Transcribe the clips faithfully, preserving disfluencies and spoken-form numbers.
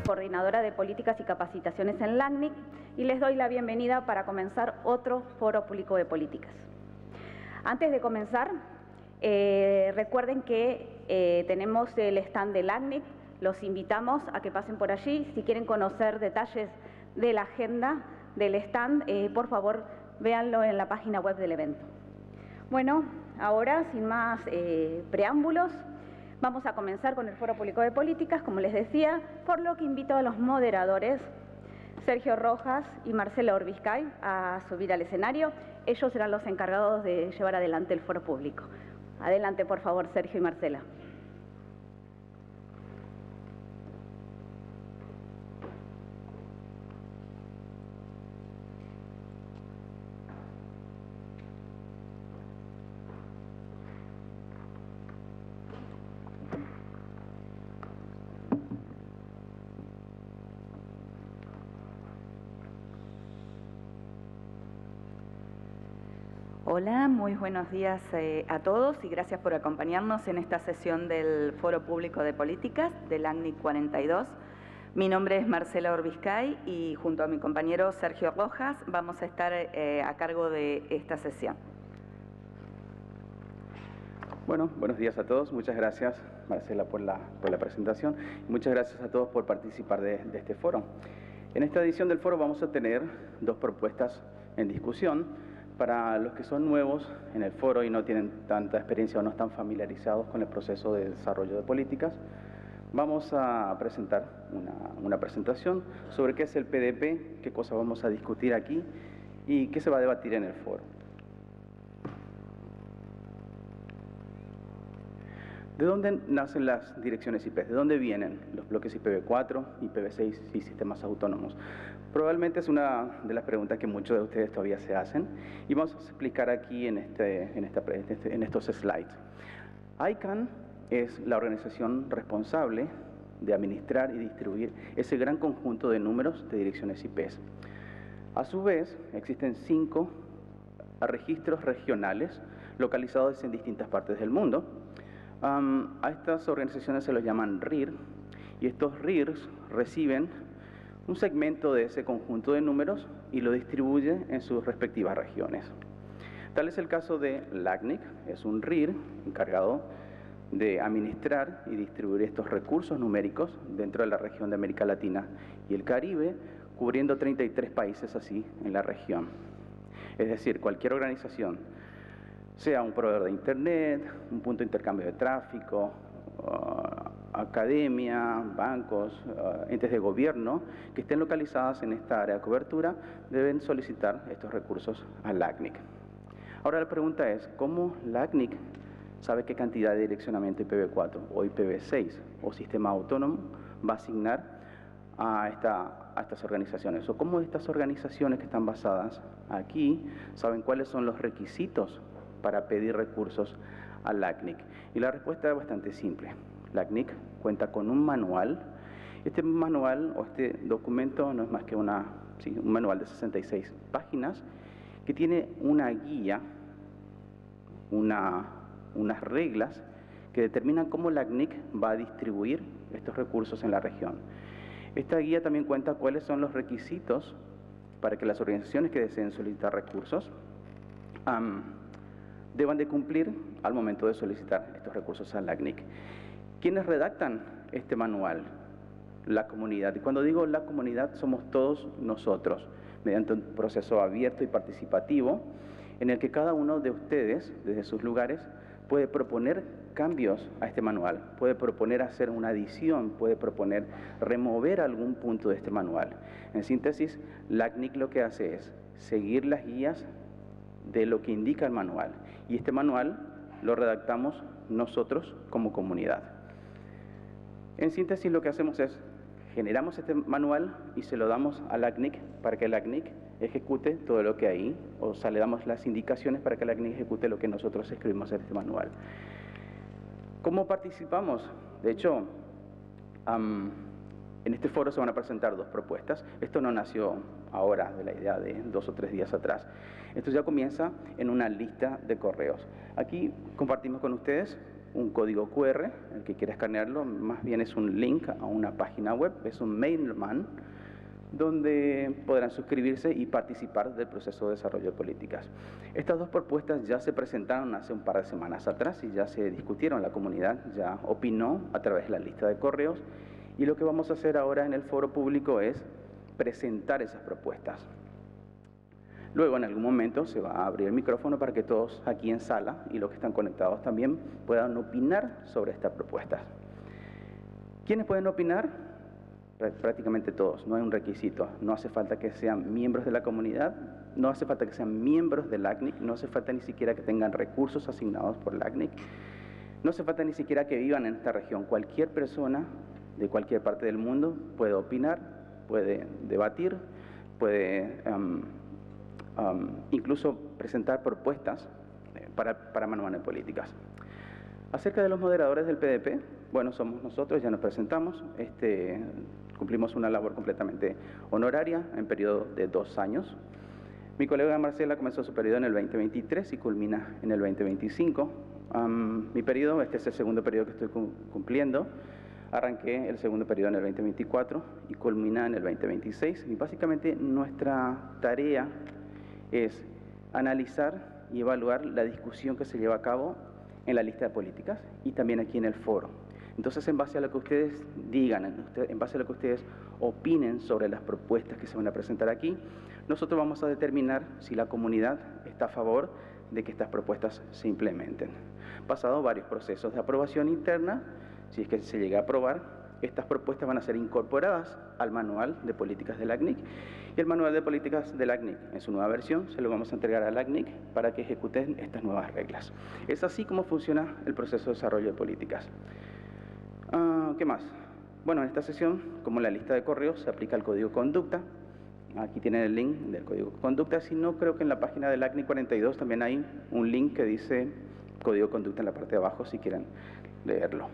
coordinadora de políticas y capacitaciones en LACNIC, y les doy la bienvenida para comenzar otro foro público de políticas. Antes de comenzar, eh, recuerden que eh, tenemos el stand de LACNIC, los invitamos a que pasen por allí. Si quieren conocer detalles de la agenda del stand, eh, por favor, véanlo en la página web del evento. Bueno, ahora, sin más eh, preámbulos, vamos a comenzar con el Foro Público de Políticas, como les decía, por lo que invito a los moderadores, Sergio Rojas y Marcela Orbiscay, a subir al escenario. Ellos serán los encargados de llevar adelante el foro público. Adelante, por favor, Sergio y Marcela. Hola, muy buenos días eh, a todos y gracias por acompañarnos en esta sesión del Foro Público de Políticas del LACNIC cuarenta y dos. Mi nombre es Marcela Orbiscay y junto a mi compañero Sergio Rojas vamos a estar eh, a cargo de esta sesión. Bueno, buenos días a todos. Muchas gracias, Marcela, por la, por la presentación. Muchas gracias a todos por participar de, de este foro. En esta edición del foro vamos a tener dos propuestas en discusión. Para los que son nuevos en el foro y no tienen tanta experiencia o no están familiarizados con el proceso de desarrollo de políticas, vamos a presentar una, una presentación sobre qué es el P D P, qué cosas vamos a discutir aquí y qué se va a debatir en el foro. ¿De dónde nacen las direcciones I P? ¿De dónde vienen los bloques I P v cuatro, I P v seis y sistemas autónomos? Probablemente es una de las preguntas que muchos de ustedes todavía se hacen y vamos a explicar aquí en, este, en, esta, en estos slides. I C A N es la organización responsable de administrar y distribuir ese gran conjunto de números de direcciones I P. A su vez, existen cinco registros regionales localizados en distintas partes del mundo. Um, a estas organizaciones se los llaman R I R y estos R I Rs reciben un segmento de ese conjunto de números y lo distribuye en sus respectivas regiones. Tal es el caso de LACNIC, es un R I R encargado de administrar y distribuir estos recursos numéricos dentro de la región de América Latina y el Caribe, cubriendo treinta y tres países así en la región. Es decir, cualquier organización, sea un proveedor de Internet, un punto de intercambio de tráfico, uh, academia, bancos, uh, entes de gobierno que estén localizadas en esta área de cobertura, deben solicitar estos recursos a LACNIC. Ahora la pregunta es, ¿cómo LACNIC sabe qué cantidad de direccionamiento I P v cuatro o I P v seis o sistema autónomo va a asignar a, esta, a estas organizaciones? ¿O cómo estas organizaciones que están basadas aquí saben cuáles son los requisitos para pedir recursos a LACNIC? Y la respuesta es bastante simple. LACNIC cuenta con un manual. Este manual o este documento no es más que una, sí, un manual de sesenta y seis páginas que tiene una guía, una, unas reglas que determinan cómo LACNIC va a distribuir estos recursos en la región. Esta guía también cuenta cuáles son los requisitos para que las organizaciones que deseen solicitar recursos um, deban de cumplir al momento de solicitar estos recursos a LACNIC. ¿Quiénes redactan este manual? La comunidad. Y cuando digo la comunidad, somos todos nosotros, mediante un proceso abierto y participativo, en el que cada uno de ustedes, desde sus lugares, puede proponer cambios a este manual, puede proponer hacer una adición, puede proponer remover algún punto de este manual. En síntesis, LACNIC lo que hace es seguir las guías de lo que indica el manual. Y este manual lo redactamos nosotros como comunidad. En síntesis, lo que hacemos es, generamos este manual y se lo damos a LACNIC para que LACNIC ejecute todo lo que hay, o sea, le damos las indicaciones para que LACNIC ejecute lo que nosotros escribimos en este manual. ¿Cómo participamos? De hecho, um, en este foro se van a presentar dos propuestas. Esto no nació ahora, de la idea de dos o tres días atrás. Esto ya comienza en una lista de correos. Aquí compartimos con ustedes un código cu erre, el que quiera escanearlo, más bien es un link a una página web, es un mailman, donde podrán suscribirse y participar del proceso de desarrollo de políticas. Estas dos propuestas ya se presentaron hace un par de semanas atrás y ya se discutieron, la comunidad ya opinó a través de la lista de correos, y lo que vamos a hacer ahora en el foro público es presentar esas propuestas. Luego, en algún momento, se va a abrir el micrófono para que todos aquí en sala y los que están conectados también puedan opinar sobre estas propuestas. ¿Quiénes pueden opinar? Prácticamente todos, no hay un requisito. No hace falta que sean miembros de la comunidad, no hace falta que sean miembros del A C N I C, no hace falta ni siquiera que tengan recursos asignados por el A C N I C, no hace falta ni siquiera que vivan en esta región. Cualquier persona de cualquier parte del mundo puede opinar, puede debatir, puede um, um, incluso presentar propuestas para, para manual de políticas. Acerca de los moderadores del P D P, bueno, somos nosotros, ya nos presentamos, este, cumplimos una labor completamente honoraria en periodo de dos años. Mi colega Marcela comenzó su periodo en el veinte veintitrés y culmina en el veinte veinticinco. Um, mi periodo, este es el segundo periodo que estoy cumpliendo, arranqué el segundo periodo en el veinte veinticuatro y culmina en el veinte veintiséis. Y básicamente nuestra tarea es analizar y evaluar la discusión que se lleva a cabo en la lista de políticas y también aquí en el foro. Entonces, en base a lo que ustedes digan, en base a lo que ustedes opinen sobre las propuestas que se van a presentar aquí, nosotros vamos a determinar si la comunidad está a favor de que estas propuestas se implementen. Pasado varios procesos de aprobación interna, si es que se llega a aprobar, estas propuestas van a ser incorporadas al manual de políticas del A C N I C, y el manual de políticas del A C N I C en su nueva versión se lo vamos a entregar al A C N I C para que ejecuten estas nuevas reglas. Es así como funciona el proceso de desarrollo de políticas. Uh, ¿Qué más? Bueno, en esta sesión, como en la lista de correos, se aplica el código de conducta. Aquí tienen el link del código de conducta. Si no, creo que en la página del A C N I C cuarenta y dos también hay un link que dice código de conducta en la parte de abajo, si quieren leerlo.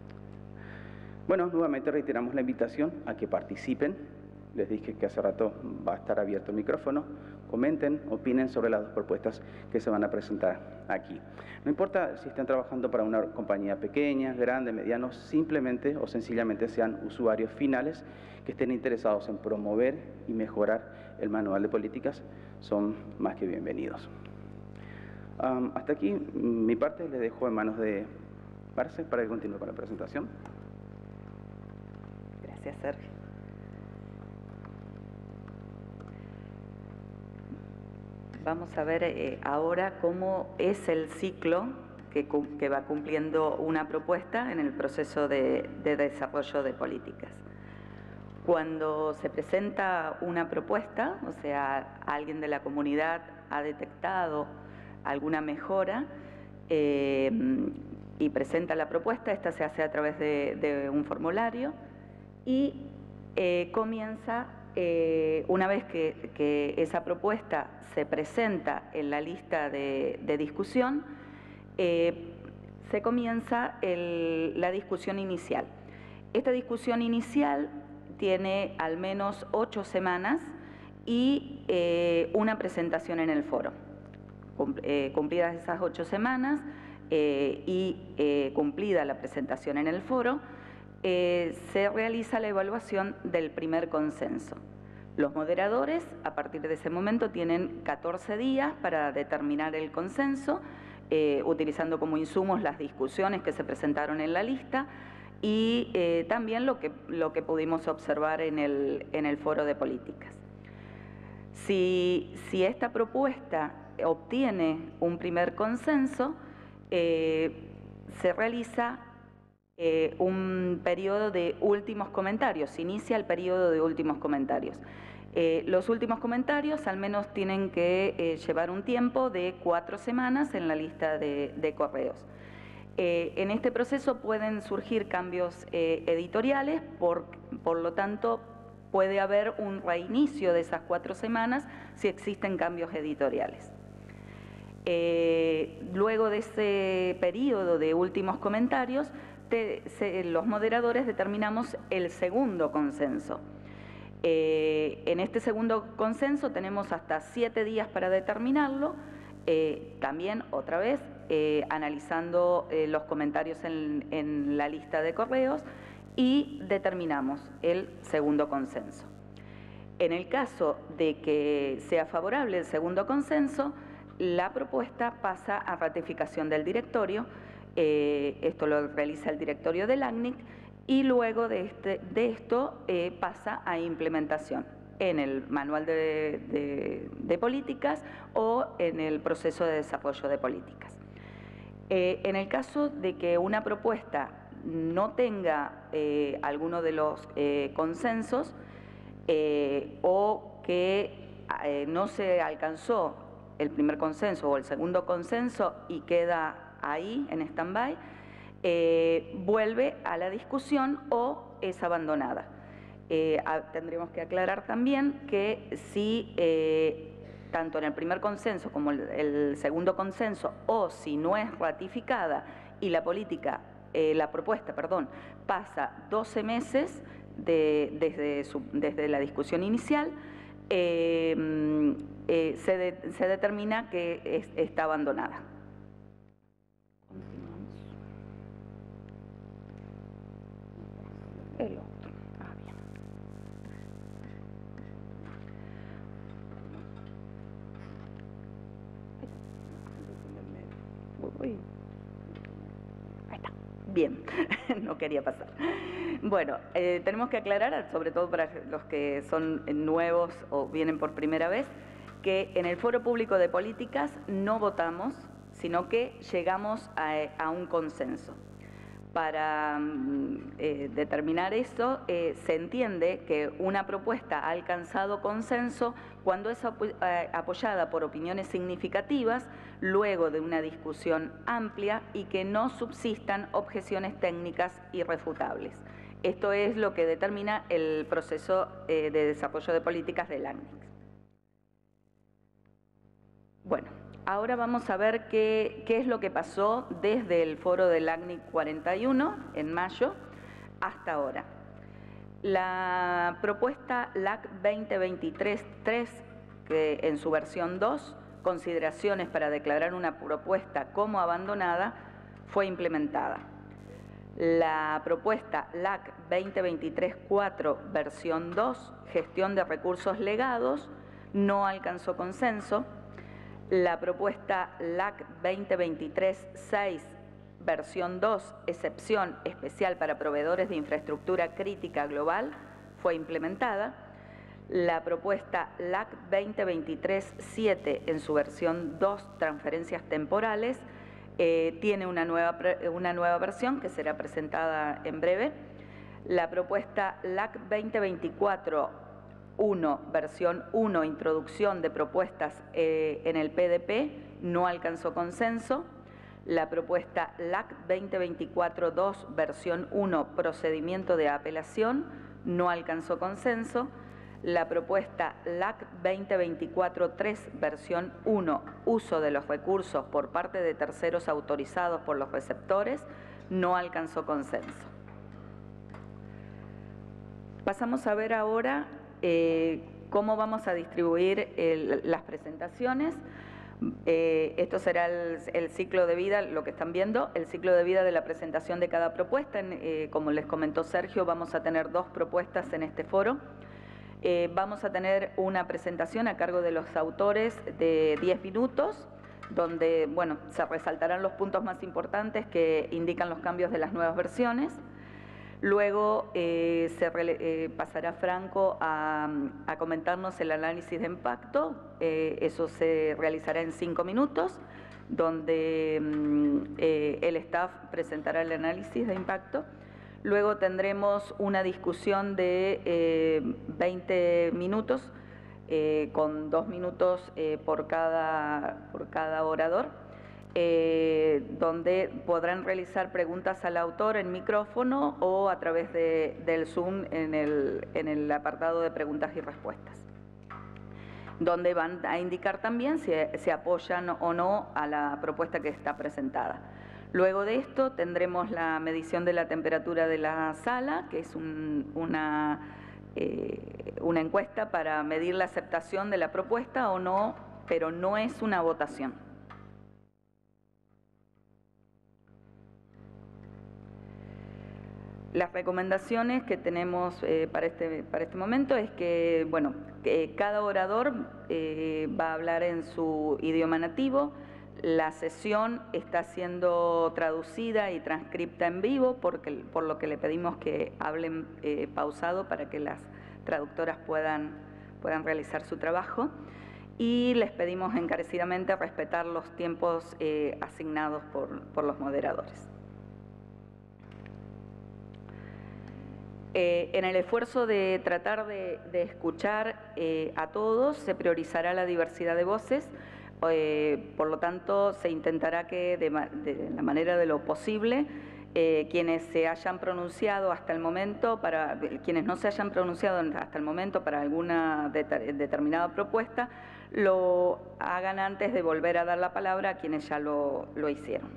Bueno, nuevamente reiteramos la invitación a que participen. Les dije que hace rato va a estar abierto el micrófono. Comenten, opinen sobre las dos propuestas que se van a presentar aquí. No importa si están trabajando para una compañía pequeña, grande, mediano, simplemente o sencillamente sean usuarios finales que estén interesados en promover y mejorar el manual de políticas, son más que bienvenidos. Um, hasta aquí mi parte, les dejo en manos de Marce para que continúe con la presentación. Gracias, Sergio. Vamos a ver eh, ahora cómo es el ciclo que, que va cumpliendo una propuesta en el proceso de, de desarrollo de políticas. Cuando se presenta una propuesta, o sea, alguien de la comunidad ha detectado alguna mejora eh, y presenta la propuesta, esta se hace a través de, de un formulario y eh, comienza, eh, una vez que, que esa propuesta se presenta en la lista de, de discusión, eh, se comienza el, la discusión inicial. Esta discusión inicial tiene al menos ocho semanas y eh, una presentación en el foro. Eh, cumplidas esas ocho semanas eh, y eh, cumplida la presentación en el foro, eh, se realiza la evaluación del primer consenso. Los moderadores, a partir de ese momento, tienen catorce días para determinar el consenso, eh, utilizando como insumos las discusiones que se presentaron en la lista y eh, también lo que, lo que pudimos observar en el, en el foro de políticas. Si, si esta propuesta obtiene un primer consenso, eh, se realiza eh, un periodo de últimos comentarios, se inicia el periodo de últimos comentarios. Eh, los últimos comentarios al menos tienen que eh, llevar un tiempo de cuatro semanas en la lista de, de correos. Eh, en este proceso pueden surgir cambios eh, editoriales, por, por lo tanto puede haber un reinicio de esas cuatro semanas si existen cambios editoriales. Eh, luego de ese periodo de últimos comentarios, te, se, los moderadores determinamos el segundo consenso. Eh, en este segundo consenso tenemos hasta siete días para determinarlo. Eh, también, otra vez, eh, analizando eh, los comentarios en, en la lista de correos y determinamos el segundo consenso. En el caso de que sea favorable el segundo consenso, la propuesta pasa a ratificación del directorio, eh, esto lo realiza el directorio del A C N I C, y luego de, este, de esto eh, pasa a implementación en el manual de, de, de políticas o en el proceso de desarrollo de políticas. Eh, en el caso de que una propuesta no tenga eh, alguno de los eh, consensos eh, o que eh, no se alcanzó el primer consenso o el segundo consenso y queda ahí en stand-by, eh, vuelve a la discusión o es abandonada. Eh, a, tendremos que aclarar también que si eh, tanto en el primer consenso como el, el segundo consenso, o si no es ratificada y la política, eh, la propuesta, perdón, pasa doce meses de, desde, su, desde la discusión inicial, eh, eh, se, de, se determina que es, está abandonada. Continuamos. El otro. Ah, bien. Uy. Ahí está. Bien, no quería pasar. Bueno, eh, tenemos que aclarar, sobre todo para los que son nuevos o vienen por primera vez, que en el Foro Público de Políticas no votamos, sino que llegamos a, a un consenso. Para eh, determinar eso, eh, se entiende que una propuesta ha alcanzado consenso cuando es apo eh, apoyada por opiniones significativas, luego de una discusión amplia y que no subsistan objeciones técnicas irrefutables. Esto es lo que determina el proceso eh, de desarrollo de políticas del A C N I C. Bueno, ahora vamos a ver qué, qué es lo que pasó desde el foro del A C N I C cuarenta y uno, en mayo, hasta ahora. La propuesta L A C veinte veintitrés tres, que en su versión dos, consideraciones para declarar una propuesta como abandonada, fue implementada. La propuesta L A C veinte veintitrés cuatro, versión dos, gestión de recursos legados, no alcanzó consenso. La propuesta L A C veinte veintitrés seis, versión dos, excepción especial para proveedores de infraestructura crítica global, fue implementada. La propuesta L A C veinte veintitrés siete, en su versión dos, transferencias temporales, eh, tiene una nueva, una nueva versión que será presentada en breve. La propuesta L A C veinte veinticuatro uno, versión uno, introducción de propuestas eh, en el P D P, no alcanzó consenso. La propuesta L A C veinte veinticuatro dos, versión uno, procedimiento de apelación, no alcanzó consenso. La propuesta L A C veinte veinticuatro tres, versión uno, uso de los recursos por parte de terceros autorizados por los receptores, no alcanzó consenso. Pasamos a ver ahora Eh, cómo vamos a distribuir el, las presentaciones. Eh, esto será el, el ciclo de vida, lo que están viendo, el ciclo de vida de la presentación de cada propuesta. En, eh, como les comentó Sergio, vamos a tener dos propuestas en este foro. Eh, vamos a tener una presentación a cargo de los autores de diez minutos, donde bueno, se resaltarán los puntos más importantes que indican los cambios de las nuevas versiones. Luego eh, se eh, pasará Franco a, a comentarnos el análisis de impacto. Eh, eso se realizará en cinco minutos, donde eh, el staff presentará el análisis de impacto. Luego tendremos una discusión de eh, veinte minutos, eh, con dos minutos eh, por, cada, por cada orador. Eh, donde podrán realizar preguntas al autor en micrófono o a través de, del Zoom en el, en el apartado de preguntas y respuestas, donde van a indicar también si se apoyan o no a la propuesta que está presentada. Luego de esto tendremos la medición de la temperatura de la sala, que es un, una, eh, una encuesta para medir la aceptación de la propuesta o no, pero no es una votación. Las recomendaciones que tenemos eh, para, este, para este momento es que, bueno, que cada orador eh, va a hablar en su idioma nativo. La sesión está siendo traducida y transcripta en vivo, porque, por lo que le pedimos que hablen eh, pausado para que las traductoras puedan, puedan realizar su trabajo. Y les pedimos encarecidamente respetar los tiempos eh, asignados por, por los moderadores. Eh, en el esfuerzo de tratar de, de escuchar eh, a todos, se priorizará la diversidad de voces, eh, por lo tanto, se intentará que de, de la manera de lo posible, eh, quienes se hayan pronunciado hasta el momento, para quienes no se hayan pronunciado hasta el momento para alguna de, determinada propuesta, lo hagan antes de volver a dar la palabra a quienes ya lo, lo hicieron.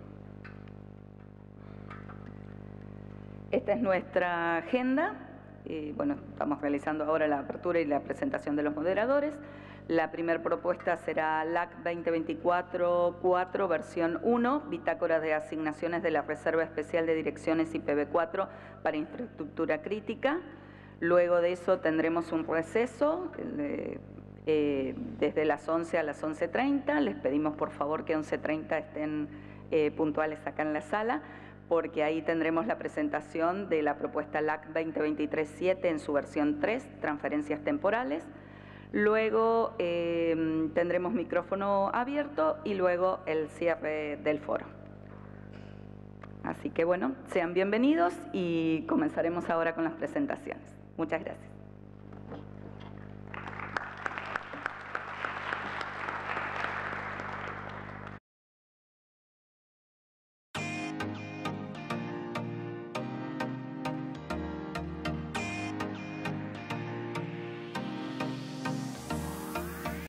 Esta es nuestra agenda. Eh, bueno, estamos realizando ahora la apertura y la presentación de los moderadores. La primera propuesta será L A C veinte veinticuatro cuatro, versión uno, Bitácora de Asignaciones de la Reserva Especial de Direcciones I P v cuatro para Infraestructura Crítica. Luego de eso tendremos un receso eh, eh, desde las once a las once treinta. Les pedimos por favor que once treinta estén eh, puntuales acá en la sala, porque ahí tendremos la presentación de la propuesta L A C veinte veintitrés siete en su versión tres, transferencias temporales. Luego eh, tendremos micrófono abierto y luego el cierre del foro. Así que bueno, sean bienvenidos y comenzaremos ahora con las presentaciones. Muchas gracias.